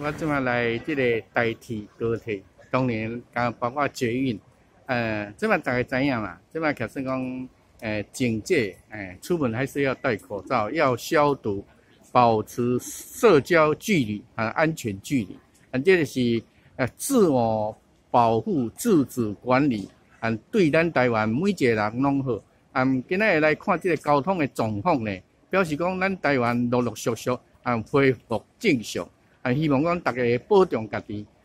我即马来即个台铁、高铁，当然包括捷运，即马大家知影嘛，即马假设讲，警戒，出门还是要戴口罩，要消毒，保持社交距离安全距离，这就是自我保护、自主管理，对咱台湾每一个人拢好。今仔日来看即个交通的状况呢，表示讲咱台湾陆陆续续恢复正常。希望讲大家保重家己，